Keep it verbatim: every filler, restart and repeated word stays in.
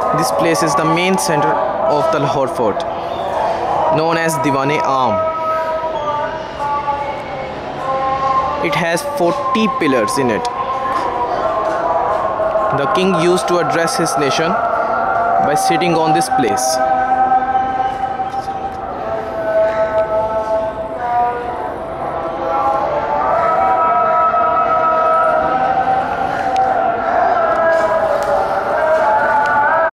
This place is the main center of the Lahore Fort, known as Diwan-e-Aam. It has forty pillars in it. The king used to address his nation by sitting on this place.